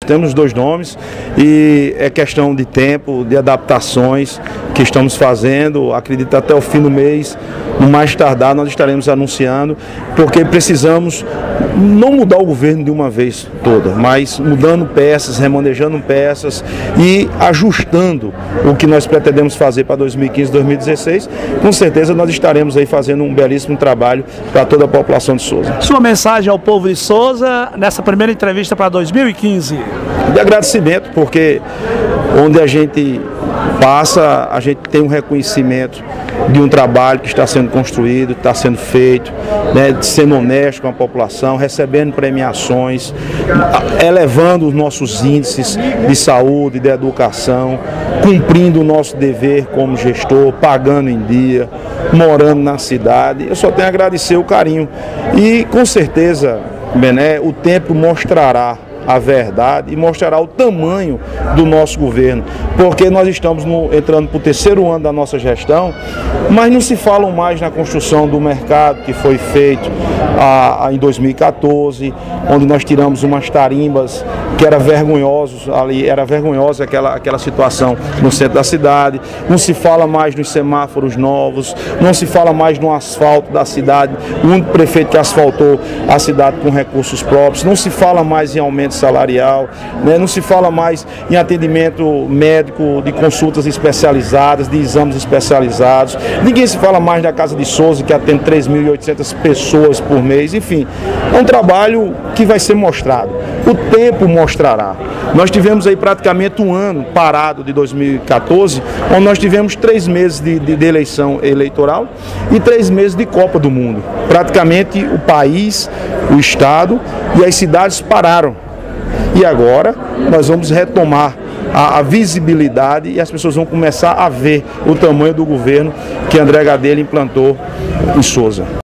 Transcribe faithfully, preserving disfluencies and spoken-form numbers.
temos dois nomes e é questão de tempo, de adaptações que estamos fazendo. Acredito até o fim do mês, no mais tardar, nós estaremos anunciando, porque precisamos não mudar o governo de uma vez toda, mas mudando peças, remanejando peças e ajustando o que nós pretendemos fazer para dois mil e quinze, dois mil e dezesseis. Com certeza nós estaremos aí fazendo um belíssimo trabalho para toda a população de Souza. Sua mensagem ao povo de Souza nessa primeira entrevista para dois mil e quinze? De agradecimento, porque onde a gente passa, a gente tem um reconhecimento de um trabalho que está sendo construído, está sendo feito, né, sendo honesto com a população, recebendo premiações, elevando os nossos índices de saúde, de educação, cumprindo o nosso dever como gestor, pagando em dia, morando na cidade. Eu só tenho a agradecer o carinho e com certeza, Bené, o tempo mostrará a verdade e mostrará o tamanho do nosso governo, porque nós estamos no, entrando para o terceiro ano da nossa gestão, mas não se fala mais na construção do mercado que foi feito a, a, em dois mil e quatorze, onde nós tiramos umas tarimbas que era vergonhosos ali, era vergonhosa aquela, aquela situação no centro da cidade. Não se fala mais nos semáforos novos, não se fala mais no asfalto da cidade, o único prefeito que asfaltou a cidade com recursos próprios, não se fala mais em aumento salarial, né? Não se fala mais em atendimento médico, de consultas especializadas, de exames especializados, ninguém se fala mais da Casa de Souza, que atende três mil e oitocentas pessoas por mês. Enfim, é um trabalho que vai ser mostrado, o tempo mostrará. Nós tivemos aí praticamente um ano parado de dois mil e quatorze, onde nós tivemos três meses de, de, de eleição eleitoral e três meses de Copa do Mundo. Praticamente o país, o estado e as cidades pararam. E agora nós vamos retomar a, a visibilidade e as pessoas vão começar a ver o tamanho do governo que André Gadelha implantou em Souza.